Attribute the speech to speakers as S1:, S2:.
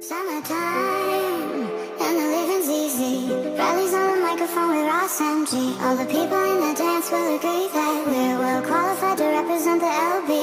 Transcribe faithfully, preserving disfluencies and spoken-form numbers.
S1: Summertime, and the living's easy. Rallies on the microphone with Ross M G. All the people in the dance will agree that we're well qualified to represent the L B.